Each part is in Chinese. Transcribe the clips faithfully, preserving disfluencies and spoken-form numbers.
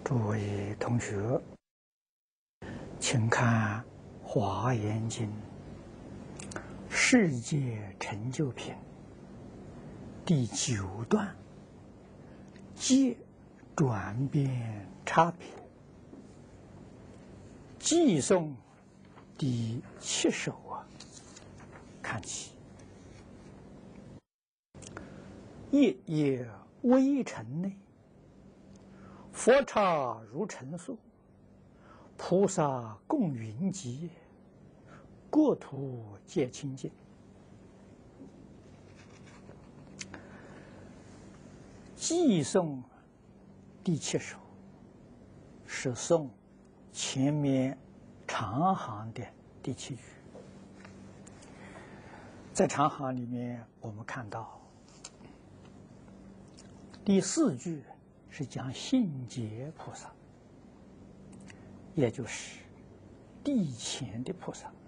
诸位同学，请看《华严经》世界成就品第九段，借转变差别，寄诵第七首啊，看起。夜夜微尘内，佛刹如尘宿，菩萨共云集，国土皆清净。寄诵第七首是诵前面长行的第七句。在长行里面，我们看到第四句是讲信解菩萨，也就是地前的菩萨。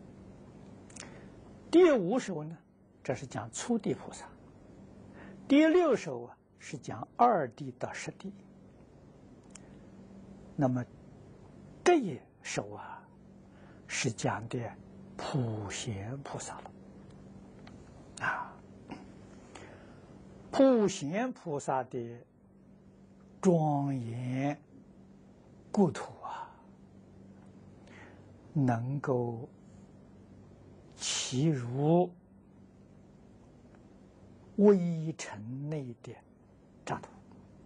第五首呢，这是讲初地菩萨。第六首啊，是讲二地到十地。那么这一首啊，是讲的普贤菩萨了啊。普贤菩萨的庄严故土啊，能够其如微尘内的渣土。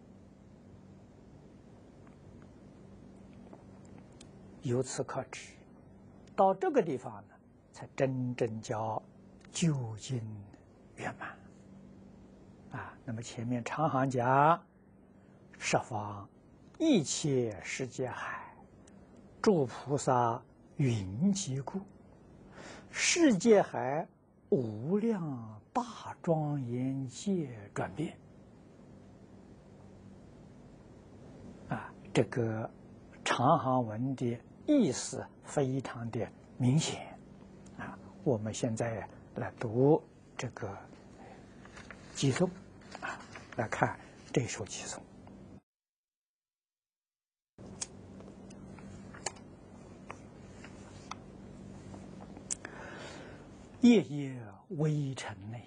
由此可知，到这个地方呢，才真正叫究竟圆满。啊，那么前面长行讲十方一切世界海，诸菩萨云集故，世界海无量大庄严界转变。啊，这个长行文的意思非常的明显。啊，我们现在来读这个寄诵啊，来看这首寄诵。夜夜微尘内，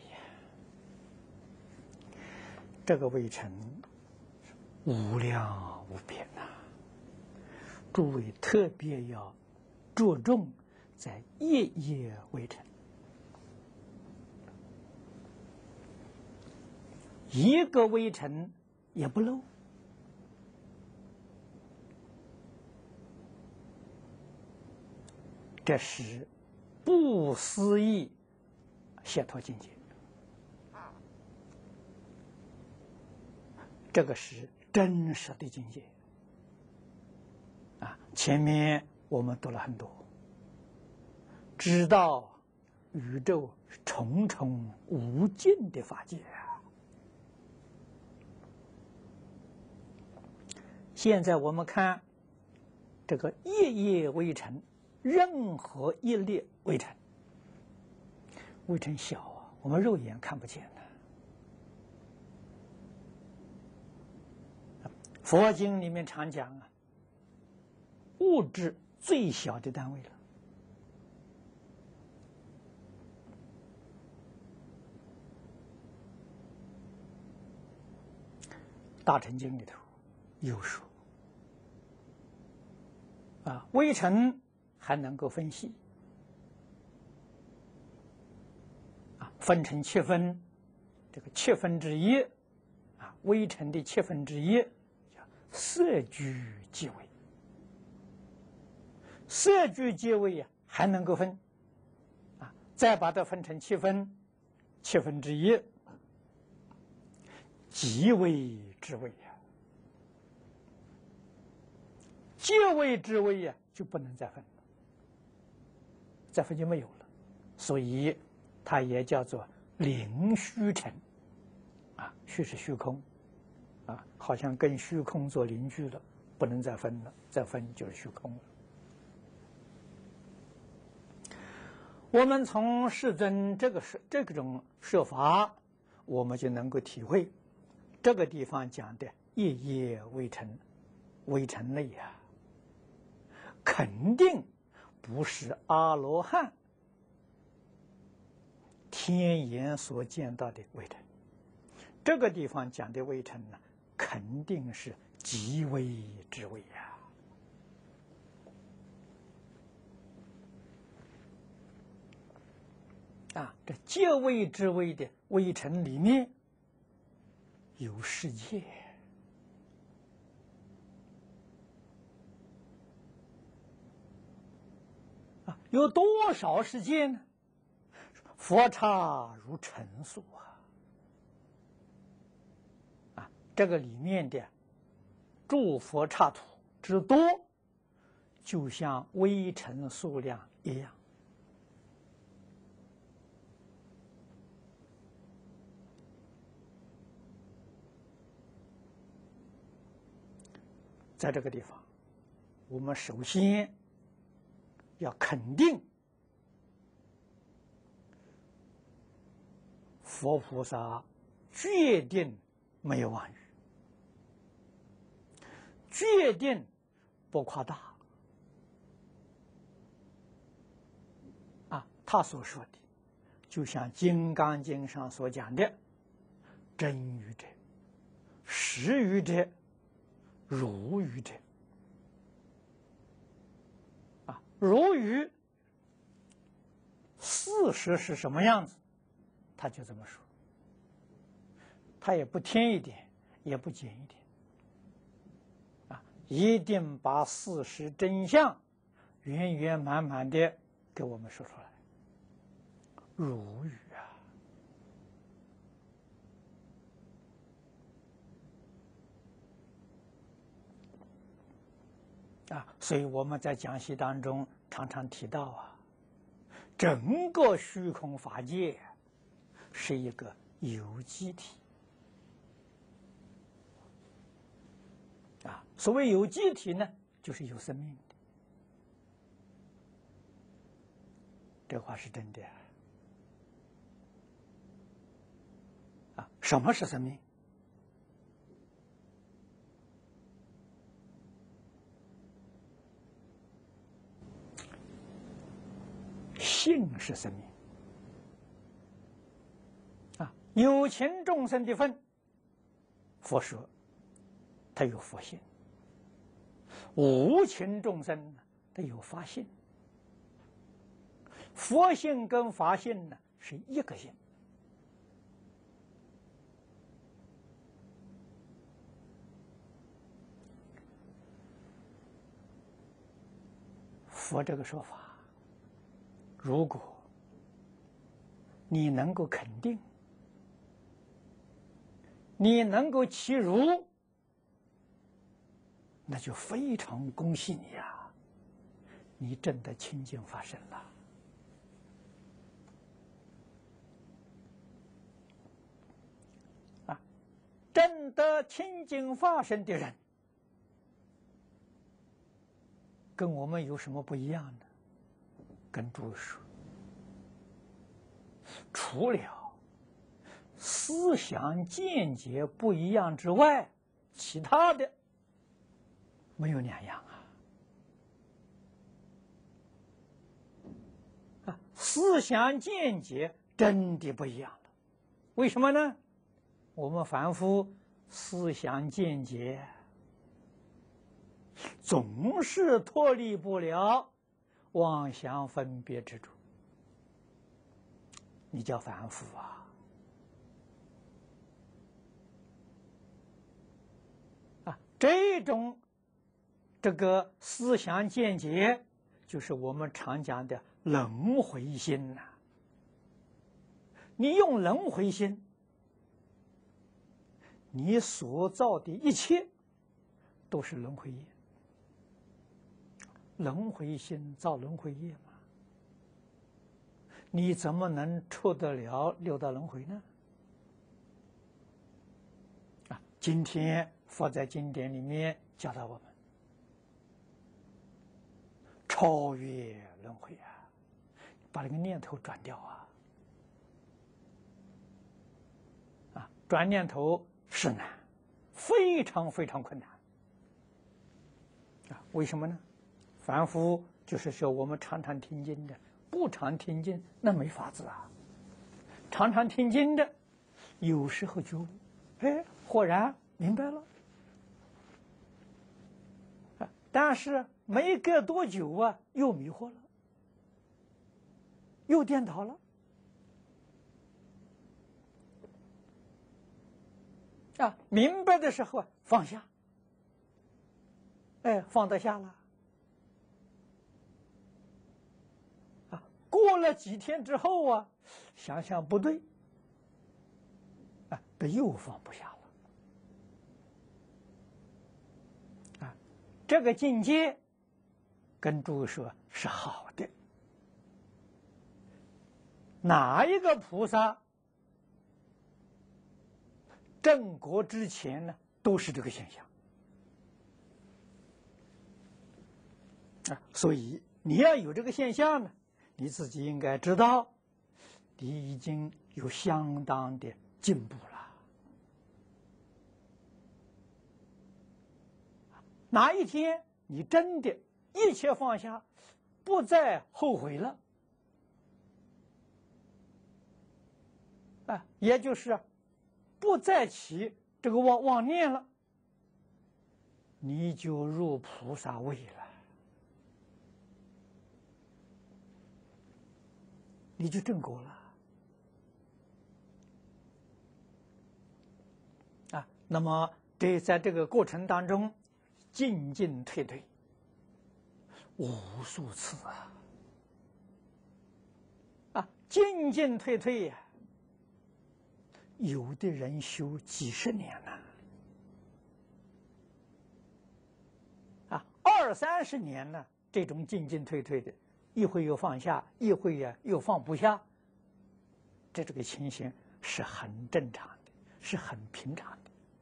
这个微尘无量无边呐、啊。诸位特别要着重在夜夜微尘。一个微尘也不漏，这是不思议解脱境界，这个是真实的境界啊！前面我们读了很多，知道宇宙重重无尽的法界啊。现在我们看这个夜夜微尘，任何一粒微尘，微尘小啊，我们肉眼看不见的。佛经里面常讲啊，物质最小的单位了。大乘经里头有说啊，微尘还能够分析啊，分成七分，这个七分之一啊，微尘的七分之一叫色聚即微，色聚即微呀，还能够分啊，再把它分成七分，七分之一即微之微呀。即微之微呀，就不能再分了，再分就没有了，所以它也叫做零虚尘啊，虚是虚空啊，好像跟虚空做邻居了，不能再分了，再分就是虚空了。我们从世尊这个是这种说法，我们就能够体会这个地方讲的夜夜微尘微尘类呀，肯定不是阿罗汉天眼所见到的微尘。这个地方讲的微尘呢，肯定是极微之微呀。啊，这极微之微的微尘里面有世界。啊，有多少世界呢？佛刹如尘粟啊！啊，这个里面的诸佛刹土之多，就像微尘数量一样。在这个地方，我们首先要肯定佛菩萨决定没有妄语，决定不夸大。啊，他所说的，就像《金刚经》上所讲的：真语者、实语者、如语者。啊，如语事实是什么样子，他就这么说，他也不添一点，也不减一点，啊，一定把事实真相圆圆满满的给我们说出来。如语啊！啊，所以我们在讲习当中常常提到啊，整个虚空法界是一个有机体。啊，所谓有机体呢，就是有生命的。这话是真的。啊，什么是生命？性是生命。啊，有情众生的分，佛说他有佛性；无情众生他有法性。佛性跟法性呢是一个性。佛这个说法，如果你能够肯定，你能够其如，那就非常恭喜你呀！你证得清净法身了。啊，证得清净法身的人，跟我们有什么不一样呢？跟诸位说，除了思想见解不一样之外，其他的没有两样啊！啊，思想见解真的不一样了。为什么呢？我们凡夫思想见解总是脱离不了妄想分别执着，你叫凡夫啊！啊，这种这个思想见解，就是我们常讲的轮回心呐、啊。你用轮回心，你所造的一切都是轮回业。轮回心造轮回业嘛，你怎么能出得了六道轮回呢？啊，今天佛在经典里面教导我们，超越轮回啊，把那个念头转掉啊！啊，转念头是难，非常非常困难。 啊，为什么呢？凡夫就是说我们常常听经的，不常听经那没法子啊。常常听经的，有时候就，哎，豁然明白了。啊，但是没隔多久啊，又迷惑了，又颠倒了。啊，明白的时候啊，放下，哎，放得下了。啊，过了几天之后啊，想想不对，啊，这又放不下了。啊，这个境界，跟诸位说是好的。哪一个菩萨正果之前呢，都是这个现象。啊，所以你要有这个现象呢，你自己应该知道，你已经有相当的进步了。哪一天你真的一切放下，不再后悔了，啊，也就是不再起这个妄妄念了，你就入菩萨位了。你就正果了啊！那么这在这个过程当中，进进退退无数次啊！啊，进进退退呀、啊，有的人修几十年了，啊，二三十年呢，这种进进退退的。一会又放下，一会呀又放不下，这这个情形是很正常的，是很平常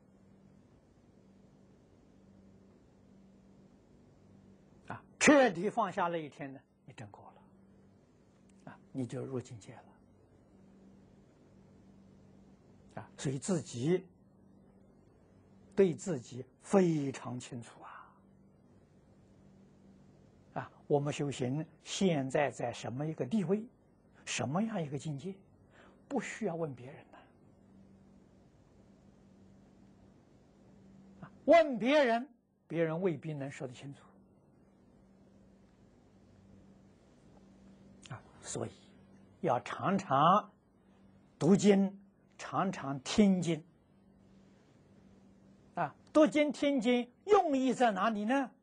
的。啊，彻底放下了一天呢，你正果了，啊，你就入境界了。啊，所以自己对自己非常清楚啊。啊，我们修行现在在什么一个地位，什么样一个境界，不需要问别人的。啊，问别人，别人未必能说得清楚。啊，所以要常常读经，常常听经。啊，读经听经用意在哪里呢？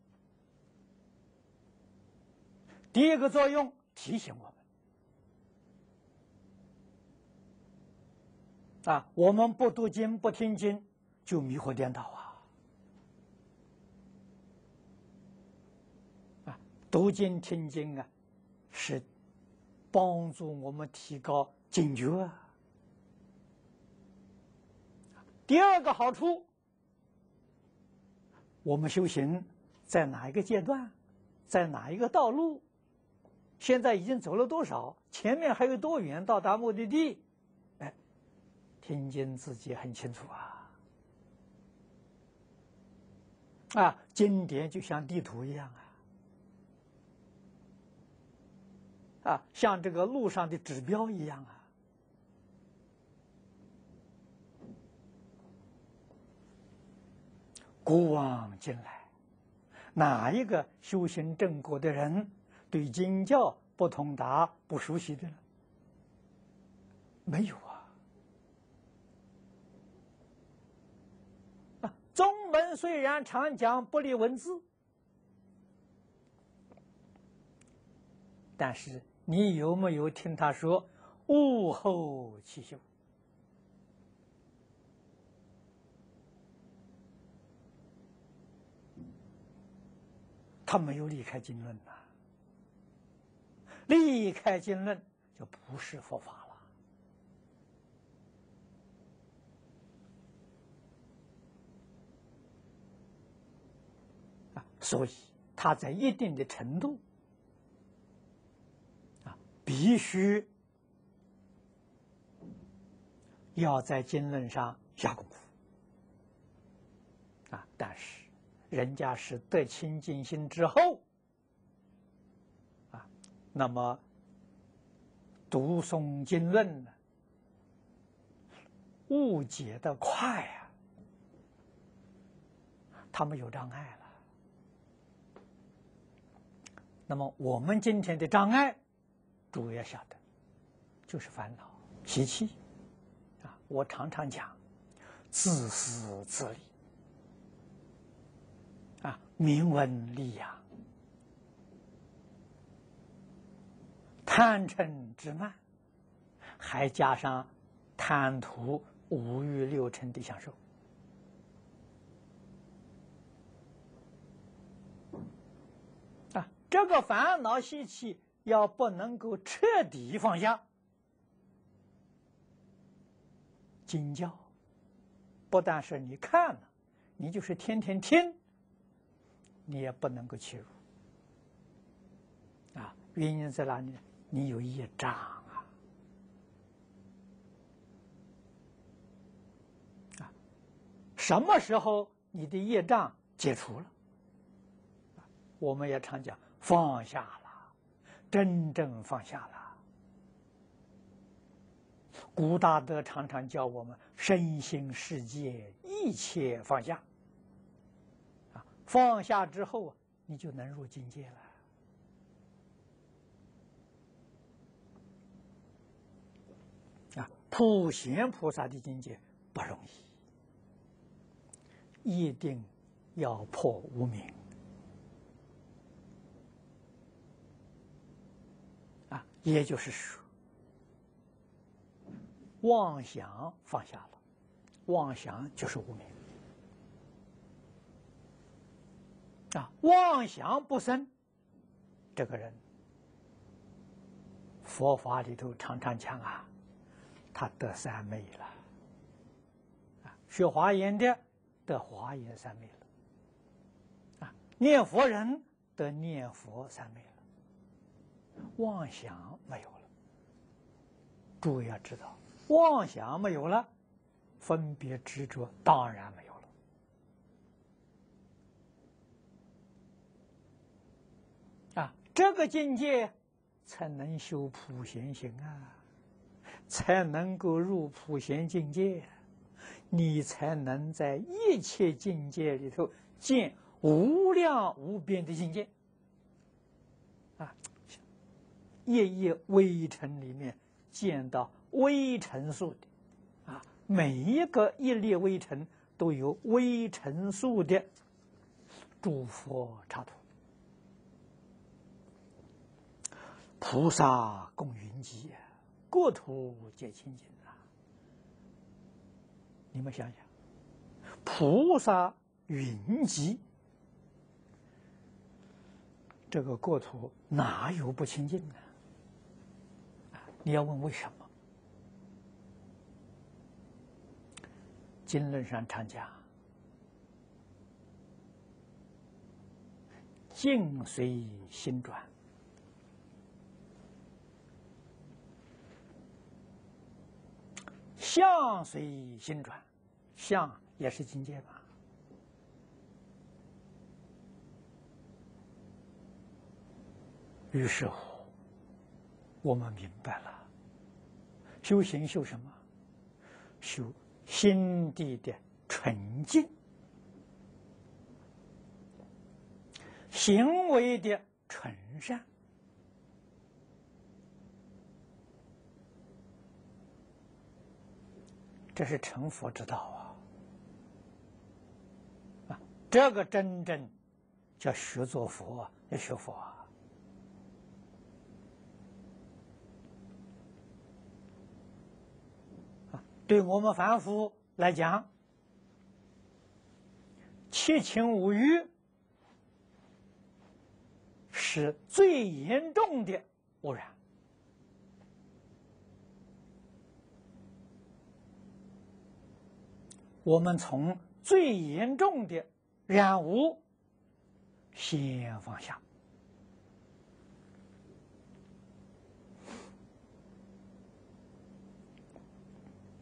第一个作用，提醒我们啊，我们不读经不听经，就迷惑颠倒啊！啊，读经听经啊，是帮助我们提高警觉啊。第二个好处，我们修行在哪一个阶段，在哪一个道路？现在已经走了多少？前面还有多远到达目的地？哎，听经自己很清楚啊！啊，经典就像地图一样啊，啊，像这个路上的指标一样啊。古往今来，哪一个修行正果的人对经教不通达、不熟悉的呢？没有啊！啊，宗门虽然常讲不离文字，但是你有没有听他说悟后起修？他没有离开经论呐、啊，离开经论就不是佛法了。啊，所以他在一定的程度啊，必须要在经论上下功夫啊。但是人家是得清净心之后啊，那么读诵经论呢，误解的快啊，他们有障碍了。那么我们今天的障碍，诸位要晓得，就是烦恼、习气啊。我常常讲，自私自利啊，名闻利养，贪嗔痴慢，还加上贪图五欲六尘的享受。啊，这个烦恼习气要不能够彻底放下，经教不但是你看了，你就是天天听，你也不能够切入。啊，原因在哪里呢？你有业障啊！啊，什么时候你的业障解除了？我们也常讲放下了，真正放下了。古大德常常教我们身心世界一切放下。啊，放下之后，你就能入境界了。啊，普贤菩萨的境界不容易，一定要破无明。啊，也就是说，妄想放下了，妄想就是无明。啊，妄想不生，这个人，佛法里头常常讲啊，他得三昧了。啊，学华严的得华严三昧了。啊，念佛人得念佛三昧了。妄想没有了。诸位要知道，妄想没有了，分别执着当然没有了。啊，这个境界才能修普贤行啊，才能够入普贤境界，你才能在一切境界里头见无量无边的境界。啊，夜夜微尘里面见到微尘数的，啊，每一个一粒微尘都有微尘数的诸佛刹土。菩萨共云集，国土皆清净啊！你们想想，菩萨云集，这个国土哪有不清净呢？你要问为什么？经论上常讲，境随心转。相随心转，相也是境界嘛。于是乎，我们明白了，修行修什么？修心地的纯净，行为的纯善。这是成佛之道啊！啊，这个真正叫学做佛，要学佛啊！啊，对我们凡夫来讲，七情五欲是最严重的污染。我们从最严重的染污先放下。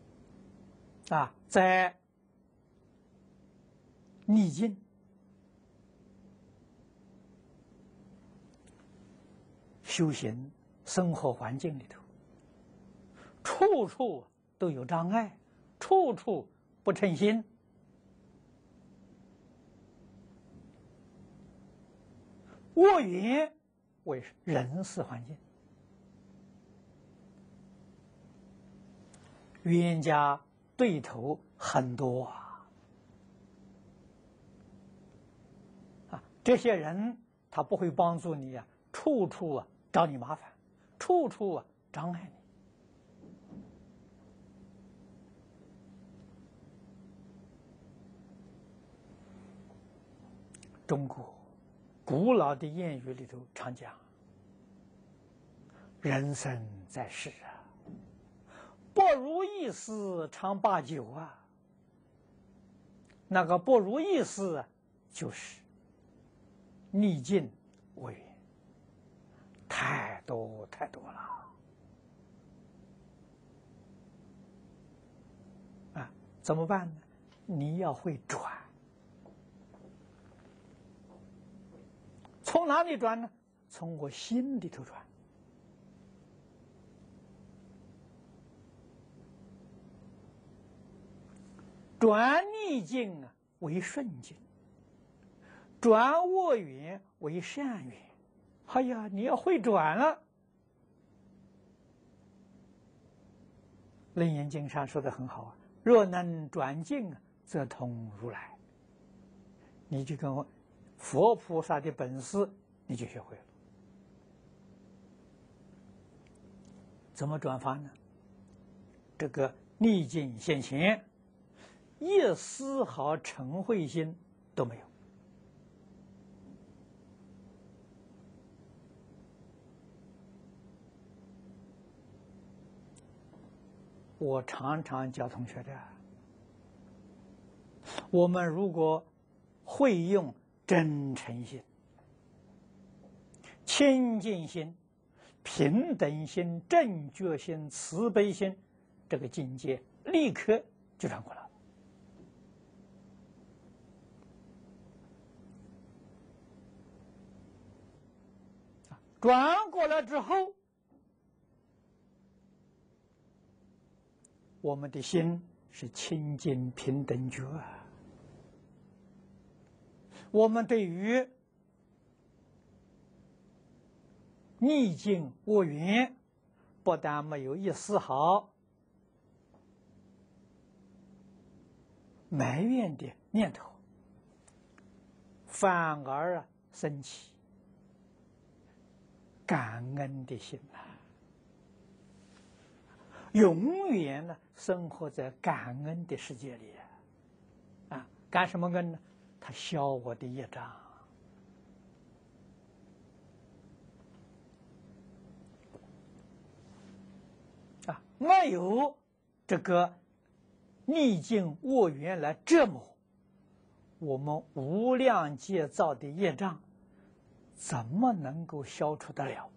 啊，在逆境修行生活环境里头，处处都有障碍，处处不称心。卧云为人事环境，冤家对头很多啊，啊，这些人他不会帮助你啊，处处啊找你麻烦，处处啊障碍你。中国古老的谚语里头常讲：“人生在世啊，不如意事常八九啊。”那个不如意事啊，就是逆境恶缘，太多太多了啊！怎么办呢？你要会转。从哪里转呢？从我心里头转。转逆境啊为顺境，转恶缘为善缘。哎呀，你要会转了。楞严经上说的很好啊，若能转境，则通如来。你就跟佛菩萨的本事，你就学会了。怎么转法呢？这个逆境现前，一丝毫嗔恚心都没有。我常常教同学的，我们如果会用真诚心、清净心、平等心、正觉心、慈悲心，这个境界立刻就转过来了。转过来之后，我们的心是清净平等觉啊。我们对于逆境恶缘，不但没有一丝毫埋怨的念头，反而啊升起感恩的心呐、啊，永远呢生活在感恩的世界里啊！啊，感什么恩呢？他消我的业障啊！没有这个逆境恶缘来折磨我们无量劫造的业障，怎么能够消除得了？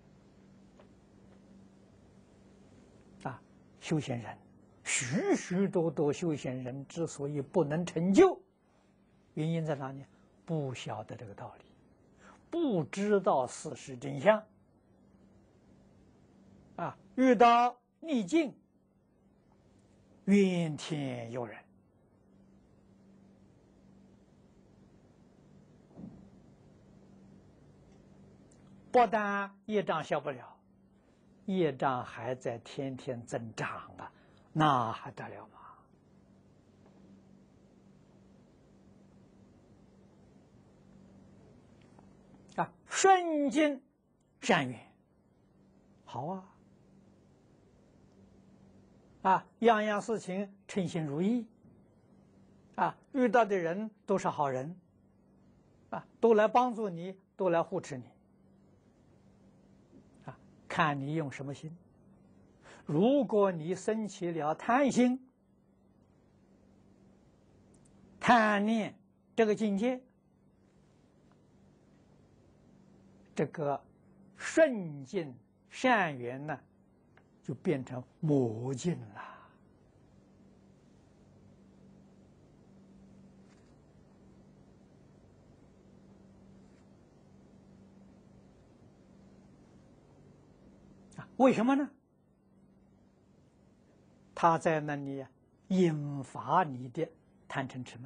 啊，修行人，许许多多修行人之所以不能成就，原因在哪里？不晓得这个道理，不知道事实真相。啊，遇到逆境，怨天尤人，不但业障消不了，业障还在天天增长啊，那还得了吗？啊，顺境善缘，好啊，啊，样样事情称心如意，啊，遇到的人都是好人，啊，都来帮助你，都来护持你，啊，看你用什么心。如果你生起了贪心，贪念这个境界，这个顺境善缘呢，就变成魔境了。 为什么呢？他在那里引发你的贪嗔痴慢。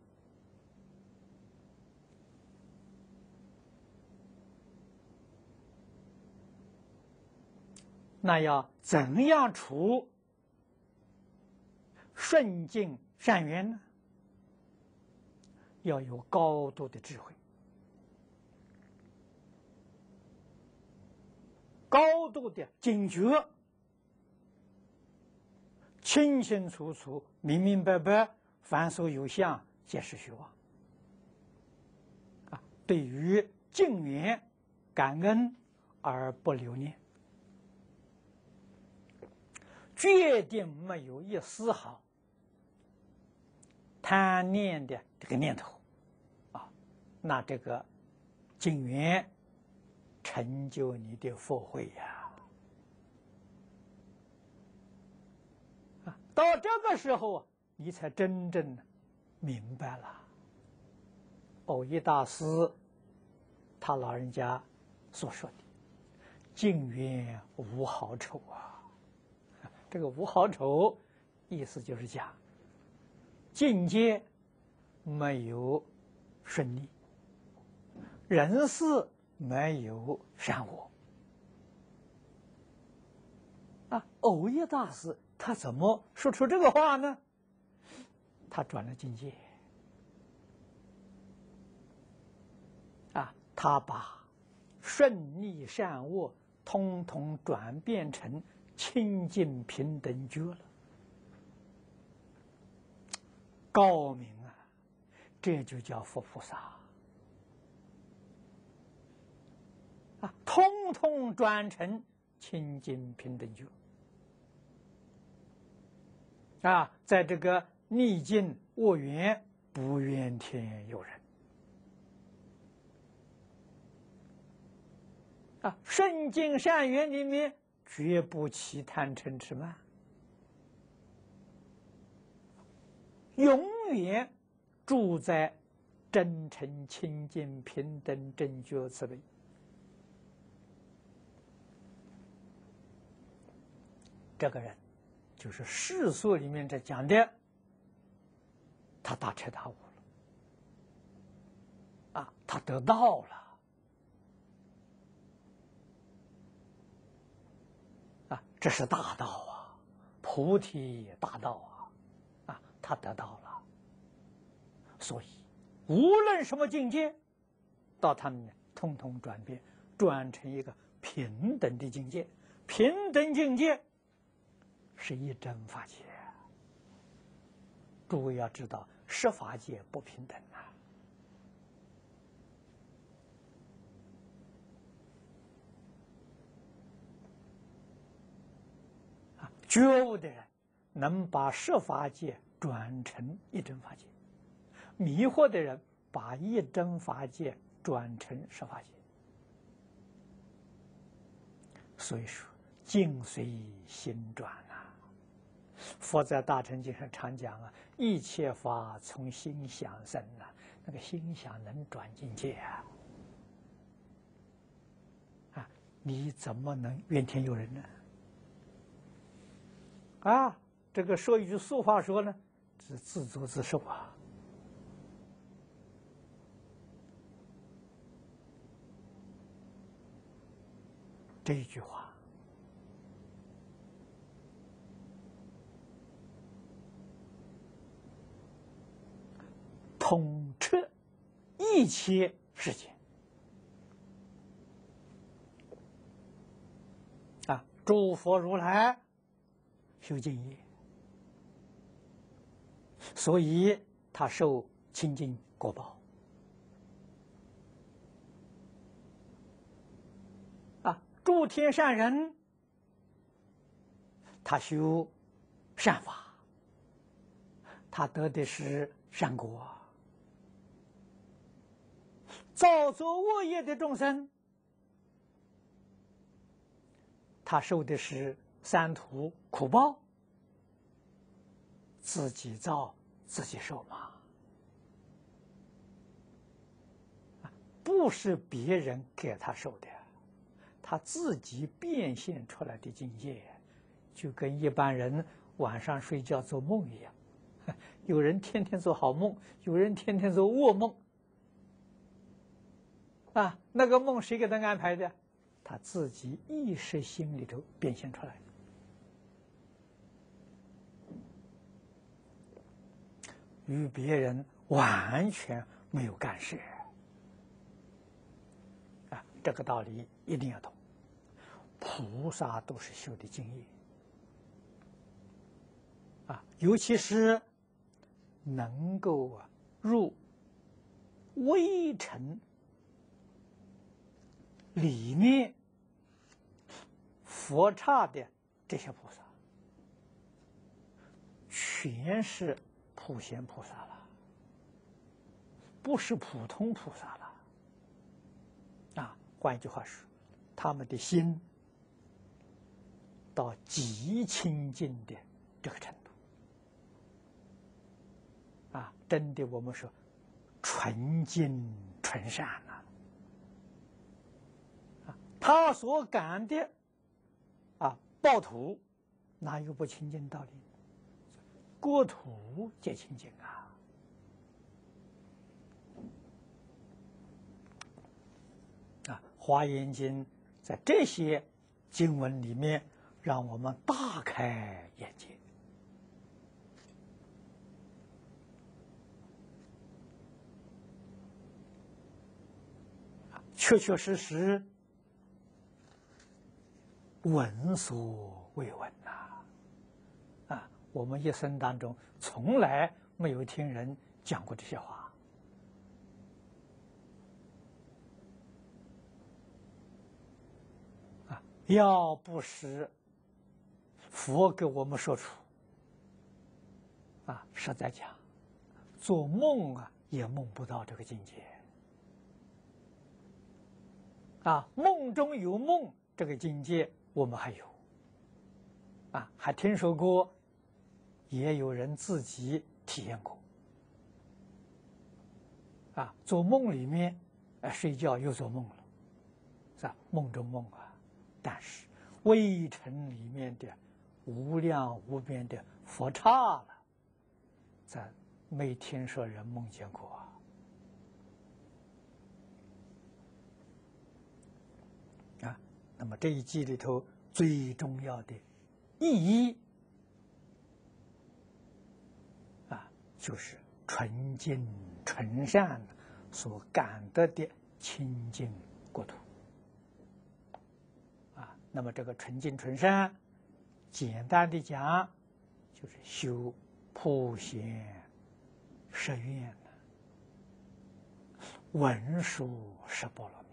那要怎样除顺境善缘呢？要有高度的智慧，高度的警觉，清清楚楚、明明白白，凡所有相，皆是虚妄。啊，对于敬缘、感恩而不留念，决定没有一丝毫贪念的这个念头，啊，那这个敬缘成就你的佛慧呀！啊，到这个时候啊，你才真正明白了。藕益大师他老人家所说的“敬缘无好丑”啊，这个无好丑，意思就是讲境界没有顺利，人事没有善恶。啊，藕益大师他怎么说出这个话呢？他转了境界。啊，他把顺利善恶通通转变成清净平等觉了，高明啊！这就叫佛菩萨啊，通通转成清净平等觉啊，在这个逆境恶缘不怨天尤人。啊，顺境善缘里面绝不起贪嗔痴慢，永远住在真诚清净平等正觉慈悲。这个人就是世俗里面在讲的，他大彻大悟了，啊，他得道了。这是大道啊，菩提大道啊，啊，他得到了。所以，无论什么境界，到他们通通转变，转成一个平等的境界。平等境界是一真法界。诸位要知道，十法界不平等啊。觉悟的人能把十法界转成一真法界，迷惑的人把一真法界转成十法界。所以说，境随心转啊。佛在大乘经上常讲啊，一切法从心想生啊，那个心想能转境界啊。啊，你怎么能怨天尤人呢？啊，这个说一句俗话说呢，是自作自受啊。这一句话，统彻一切世界啊！诸佛如来修净业，所以他受清净果报啊。诸天善人，他修善法，他得的是善果。造作恶业的众生，他受的是三途苦报，自己造自己受嘛，不是别人给他受的，他他自己变现出来的境界，就跟一般人晚上睡觉做梦一样。有人天天做好梦，有人天天做噩梦。啊，那个梦谁给他安排的？他自己意识心里头变现出来的，与别人完全没有干涉。啊，这个道理一定要懂。菩萨都是修的经验，啊，尤其是能够啊入微尘里面佛刹的这些菩萨，全是普贤菩萨了，不是普通菩萨了。啊，换一句话说，他们的心到极清净的这个程度，啊，真的我们说纯净纯善呐。啊，他所感的啊报土，哪有不清净道理？国土皆清净啊！啊，《华严经》在这些经文里面，让我们大开眼界。确确实实，闻所未闻呐！啊，我们一生当中从来没有听人讲过这些话。啊，要不是佛给我们说出，啊，实在讲，做梦啊也梦不到这个境界。啊，梦中有梦这个境界我们还有，啊，还听说过，也有人自己体验过。啊，做梦里面，呃，睡觉又做梦了，是吧？梦中梦啊。但是微尘里面的无量无边的佛刹了，咱没听说人梦见过啊。啊，那么这一集里头最重要的意义啊，就是纯净纯善所感得的清净国土。啊，那么这个纯净纯善，简单的讲，就是修普贤十愿文殊十波罗蜜。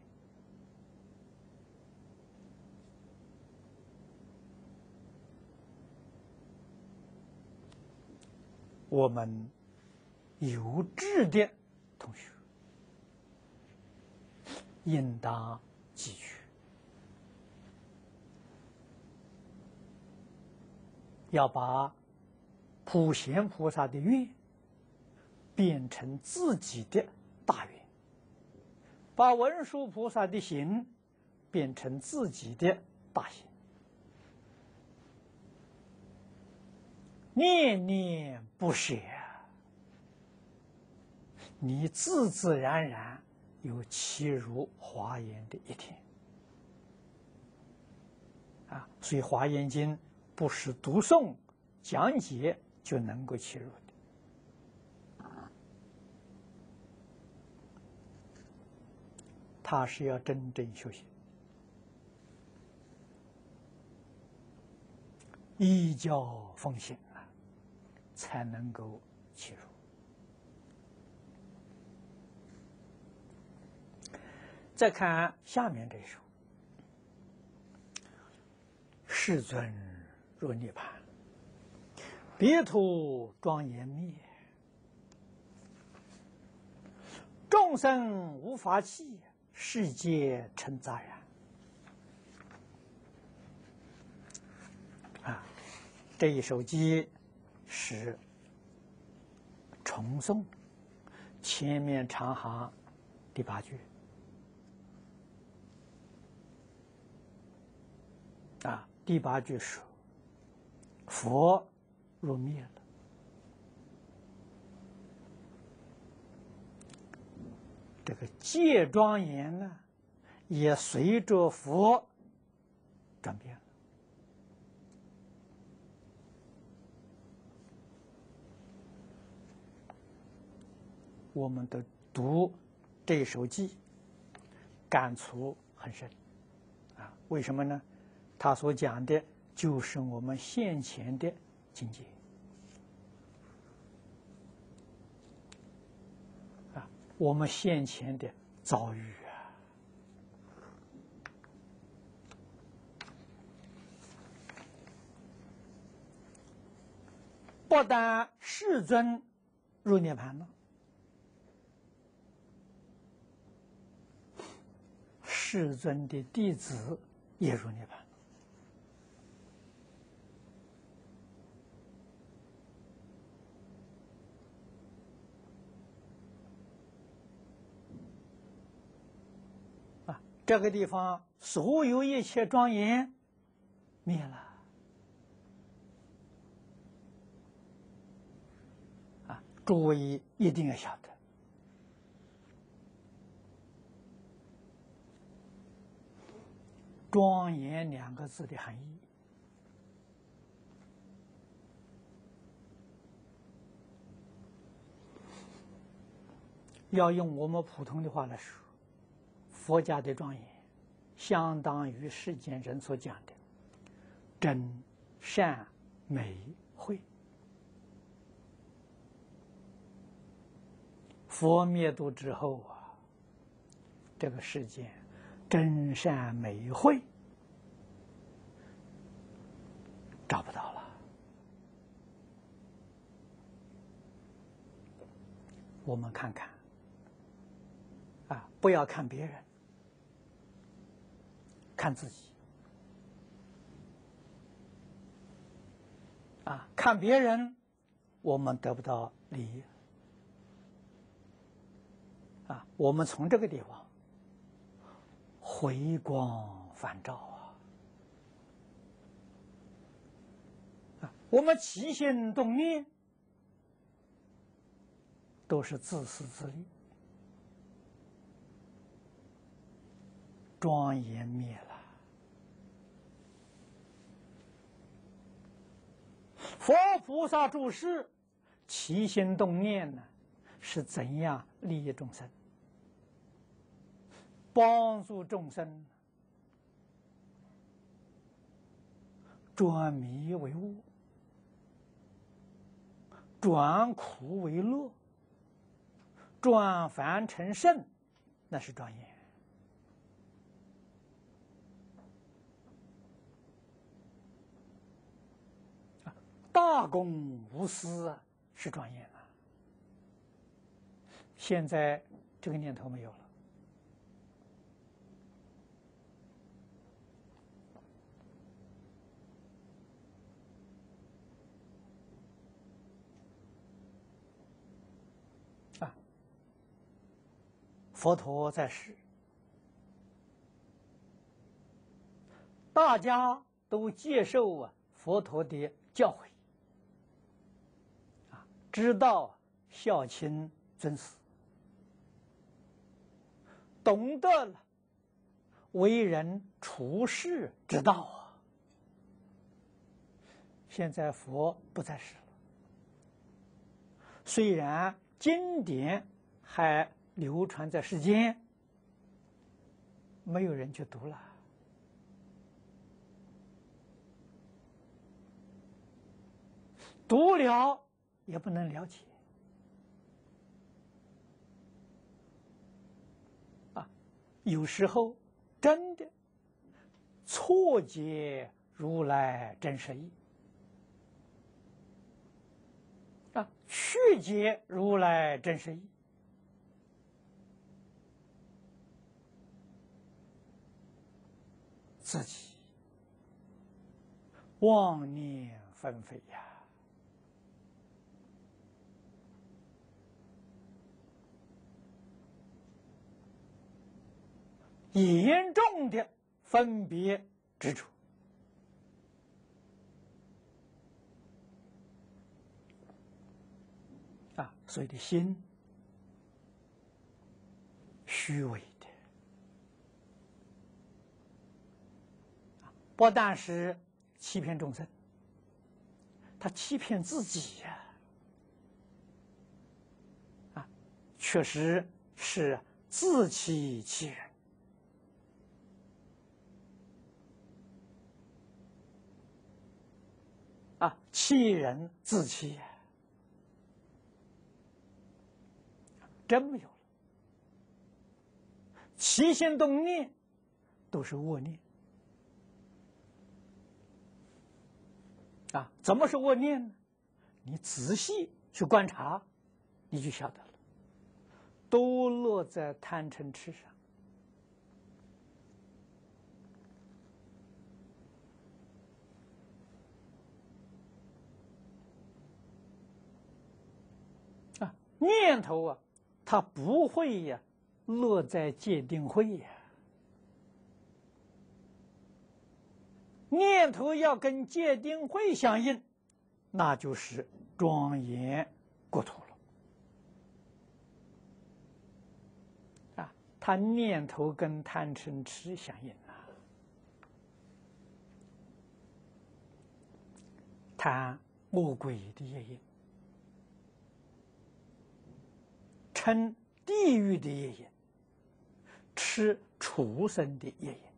我们有志的同学，应当记取，要把普贤菩萨的愿变成自己的大愿，把文殊菩萨的行变成自己的大行，念念不舍，你自自然然有契入华严的一天。啊，所以《华严经》不是读诵讲解就能够契入的，它是要真正修行，依教奉行啊，才能够契入。再看下面这首，世尊若涅槃，别土庄严灭，众生无法器，世界成杂然。啊，这一首偈是重诵前面长行第八句。 啊，第八句说：“佛入灭了。”这个戒庄严呢，也随着佛转变了。我们的读这首偈，感触很深啊。为什么呢？他所讲的就是我们现前的境界啊，我们现前的遭遇啊。不但世尊入涅槃了，世尊的弟子也入涅槃了。啊，这个地方所有一切庄严灭了。啊，诸位一定要晓得。庄严两个字的含义，要用我们普通的话来说，佛家的庄严，相当于世间人所讲的真善美慧。佛灭度之后啊，这个世间真善美慧找不到了。我们看看啊，不要看别人，看自己啊，看别人我们得不到利益啊。我们从这个地方回光返照啊！啊，我们起心动念都是自私自利，庄严灭了。佛菩萨住世，起心动念呢，是怎样利益众生？帮助众生转迷为悟，转苦为乐，转凡成圣，那是庄严。大公无私啊，是庄严啊。现在这个念头没有了。啊，佛陀在世，大家都接受啊佛陀的教诲，啊，知道孝亲尊师，懂得了为人处世之道啊。现在佛不在世了，虽然经典还流传在世间，没有人去读了。读了也不能了解啊，有时候真的错解如来真实义啊，曲解如来真实义，自己妄念纷飞呀。严重的分别执着啊，所以的心虚伪的，不但是欺骗众生，他欺骗自己呀！啊，确实是自欺欺人。啊，欺人自欺呀，真没有了。起心动念都是恶念啊！怎么是恶念呢？你仔细去观察，你就晓得了，都落在贪嗔痴上。啊，念头啊，它不会呀，落在戒定慧呀。念头要跟戒定慧相应，那就是庄严国土了。啊，他念头跟贪嗔痴相应啊，贪恶鬼的业因，嗔地狱的业因，吃畜生的业因。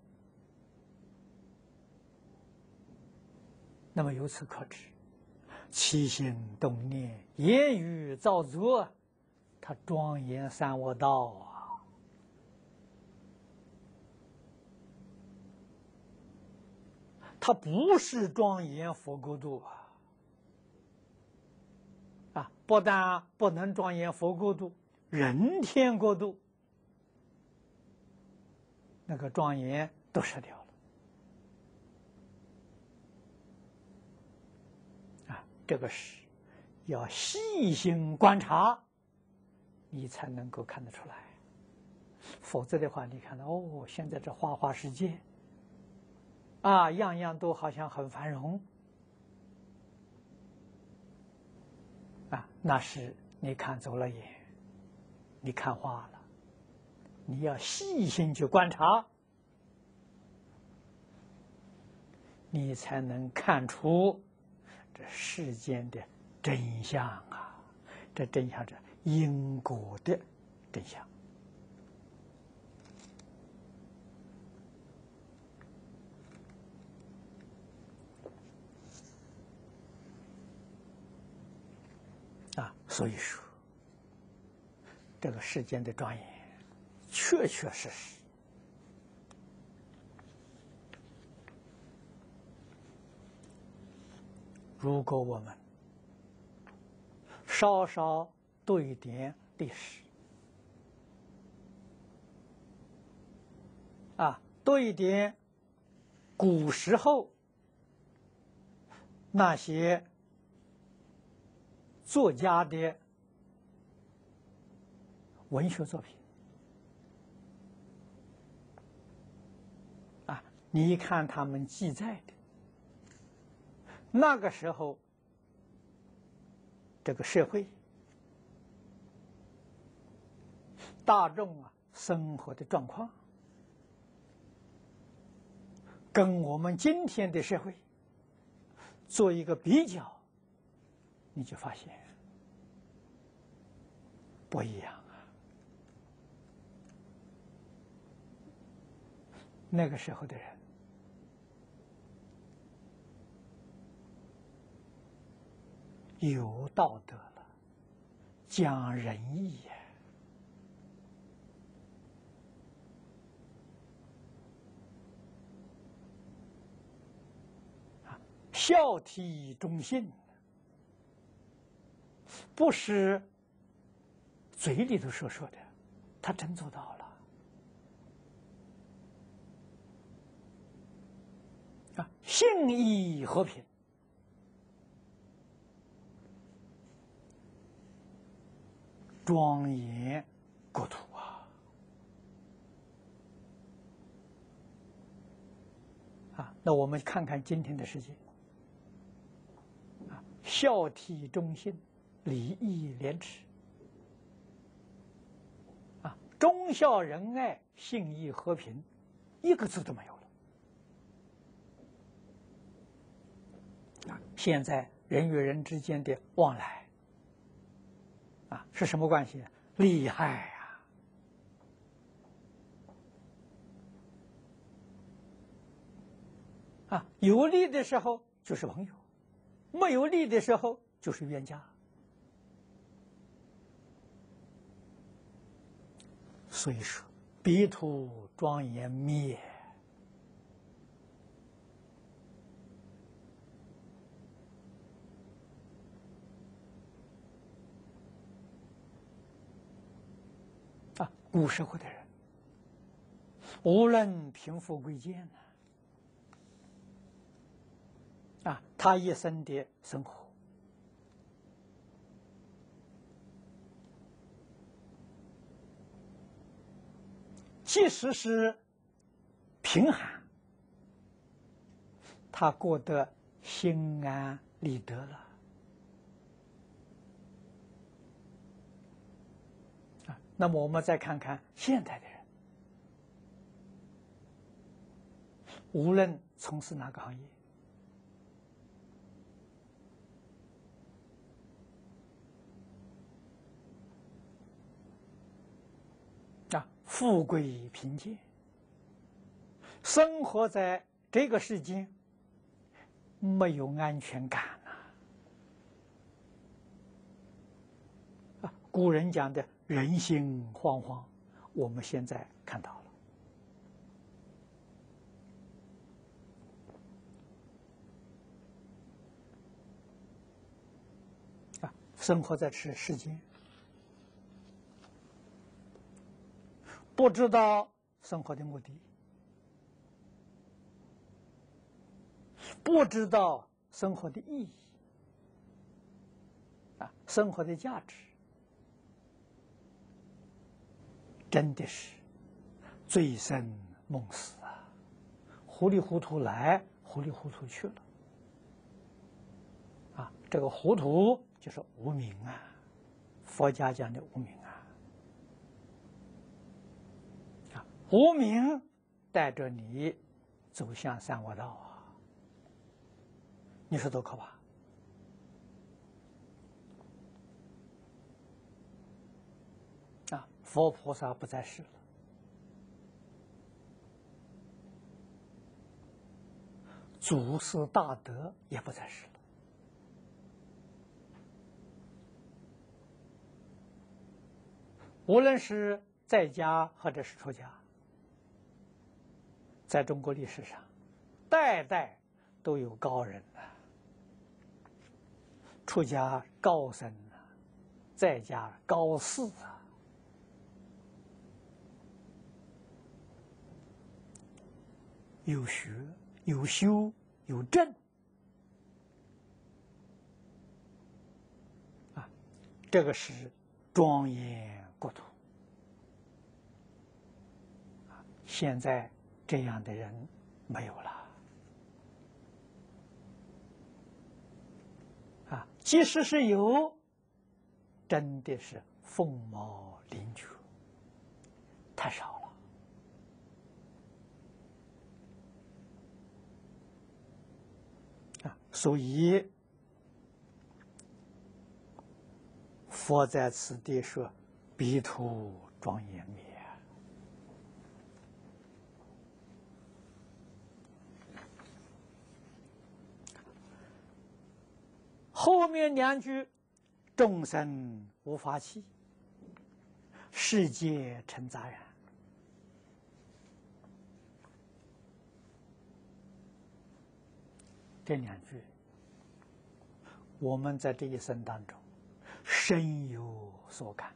那么由此可知，起心动念、言语造作，它庄严三恶道啊！它不是庄严佛国度啊！啊，不但不能庄严佛国度，人天国度那个庄严都失掉了。这个是要细心观察，你才能够看得出来。否则的话，你看到哦，现在这花花世界啊，样样都好像很繁荣啊，那是你看走了眼，你看花了。你要细心去观察，你才能看出这世间的真相啊！这真相是因果的真相啊！所以说，这个世间的庄严，确确实实如果我们稍稍读一点历史啊，读一点古时候那些作家的文学作品啊，你一看他们记载的那个时候这个社会大众啊生活的状况，跟我们今天的社会做一个比较，你就发现不一样啊。那个时候的人有道德了，讲仁义呀，孝悌忠信，不是嘴里头说说的，他真做到了啊！信义和平，庄严国土啊！啊，那我们看看今天的世界啊，孝悌忠信礼义廉耻啊，忠孝仁爱、信义和平，一个字都没有了啊！现在人与人之间的往来啊，是什么关系？利害呀！啊，有利的时候就是朋友，没有利的时候就是冤家。所以说，彼土庄严灭。啊，古时候的人，无论贫富贵贱呢，啊，他一生的生活，即使是贫寒，他过得心安理得了。啊，那么我们再看看现代的人，无论从事哪个行业，啊，富贵贫贱，生活在这个世间，没有安全感呐、啊！古人讲的人心惶惶，我们现在看到了啊！生活在世世间，不知道生活的目的，不知道生活的意义啊，生活的价值，真的是醉生梦死啊！糊里糊涂来，糊里糊涂去了啊！这个糊涂就是无明啊，佛家讲的无明啊，啊，无明带着你走向三恶道啊！你说多可怕啊！佛菩萨不在世了，祖师大德也不在世了，无论是在家或者是出家，在中国历史上，代代都有高人啊，出家高僧啊，在家高士啊，有学有修有证啊，这个是庄严国土啊！现在这样的人没有了啊！即使是有，真的是凤毛麟角，太少了啊！所以佛在此地说：“彼土庄严灭。”后面两句，众生无法器，世界成杂染。这两句，我们在这一生当中深有所感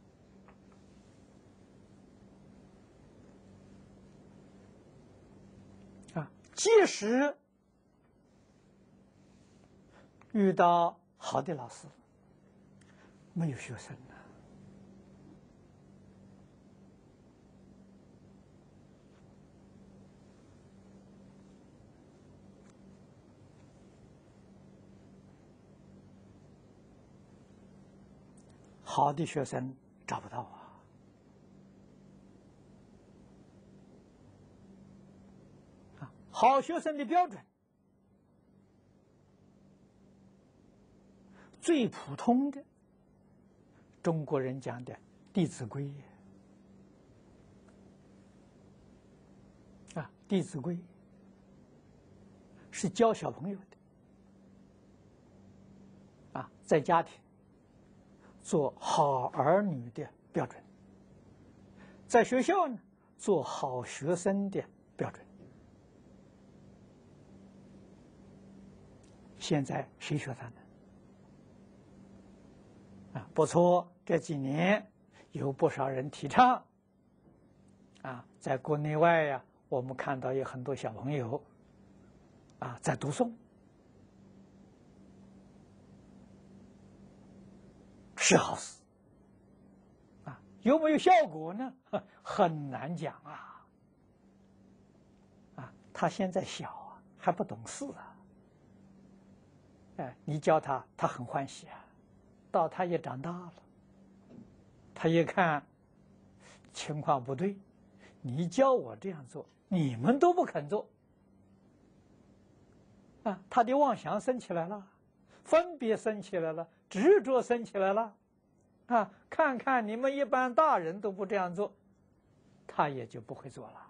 啊！即使遇到好的老师，没有学生啊， 好的学生找不到啊。啊，好学生的标准，最普通的中国人讲的《弟子规》啊，《弟子规》是教小朋友的啊，在家庭做好儿女的标准，在学校呢做好学生的标准。现在谁学它呢？啊，不错，这几年有不少人提倡啊，在国内外呀、啊，我们看到有很多小朋友啊在读诵，是好事啊。有没有效果呢？很难讲啊。啊，他现在小啊，还不懂事啊。哎，你教他，他很欢喜啊。到他也长大了，他一看情况不对，你教我这样做，你们都不肯做，啊，他的妄想生起来了，分别生起来了，执着生起来了，啊，看看你们一般大人都不这样做，他也就不会做了。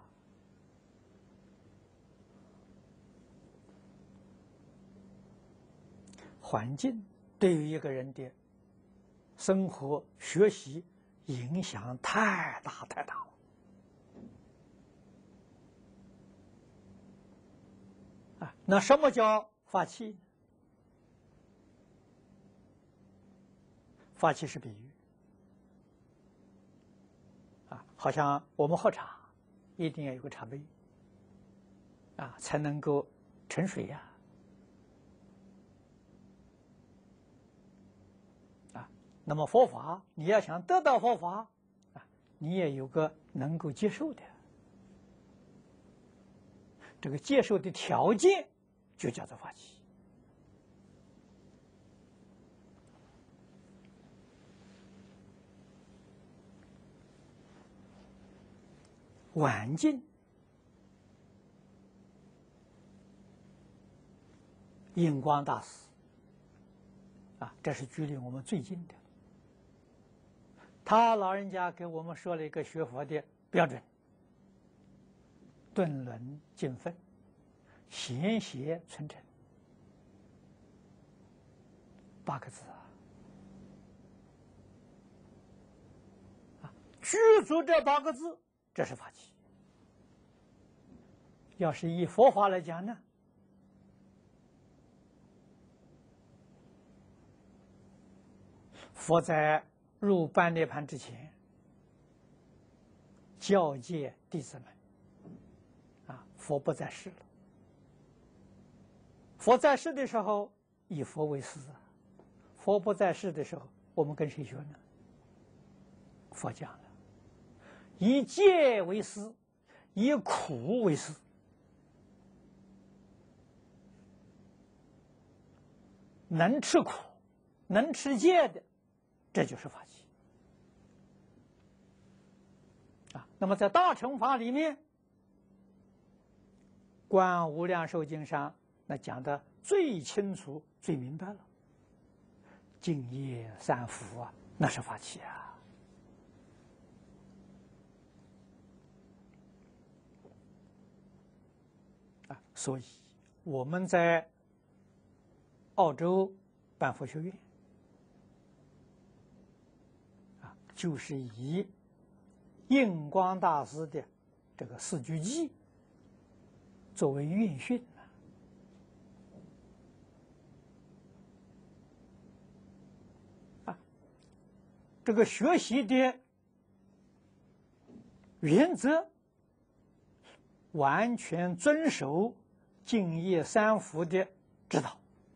环境对于一个人的生活、学习影响太大太大了。啊，那什么叫发气？发气是比喻。啊，好像我们喝茶，一定要有个茶杯，啊，才能够盛水呀。啊，那么佛法，你要想得到佛法，啊，你也有个能够接受的，这个接受的条件就叫做法器。晚近印光大师啊，这是距离我们最近的。他老人家给我们说了一个学佛的标准：顿轮尽分，贤邪存诚，八个字啊！啊，具足这八个字，这是法器。要是以佛法来讲呢，佛在入般涅盘之前，教诫弟子们，啊，佛不在世了。佛在世的时候，以佛为师啊；佛不在世的时候，我们跟谁学呢？佛讲了，以戒为师，以苦为师。能吃苦、能吃戒的，这就是法器啊。那么在大乘法里面，《观无量寿经》上那讲的最清楚、最明白了。净业三福啊，那是法器啊。啊，所以我们在澳洲办佛学院啊，就是以印光大师的这个四句偈作为院训啊，这个学习的原则完全遵守净业三福的指导。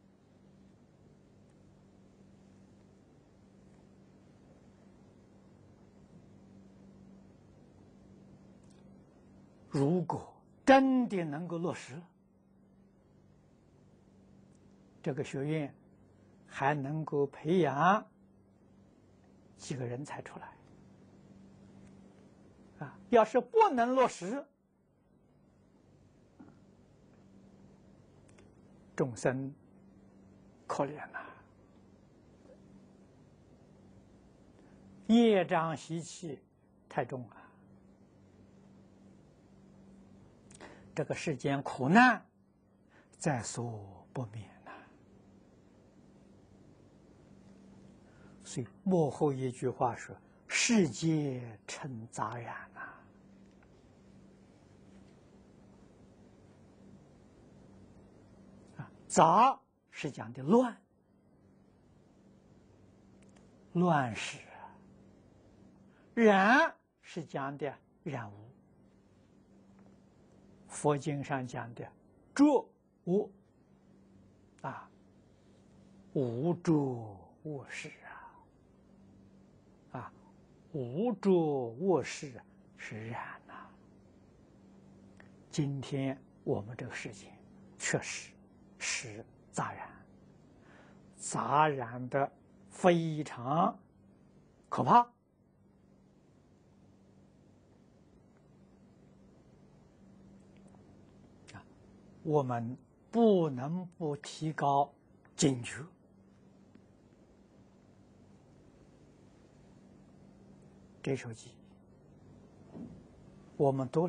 如果真的能够落实，这个学院还能够培养几个人才出来。啊，要是不能落实，众生可怜呐、业障习气太重了，这个世间苦难在所不免呐、所以幕后一句话说：“世界成杂染呐、啊，杂是讲的乱，乱世；染是讲的染污。佛经上讲的浊污啊，无浊恶世啊，啊，无浊恶世是染呐、啊。今天我们这个世界确实是杂染，杂染的非常可怕。啊，我们不能不提高警觉。这首记我们读了，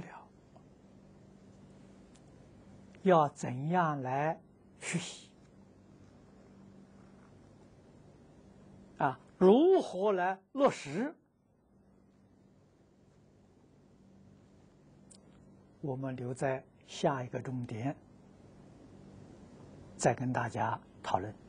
要怎样来学习？啊，如何来落实？我们留在下一个重点再跟大家讨论。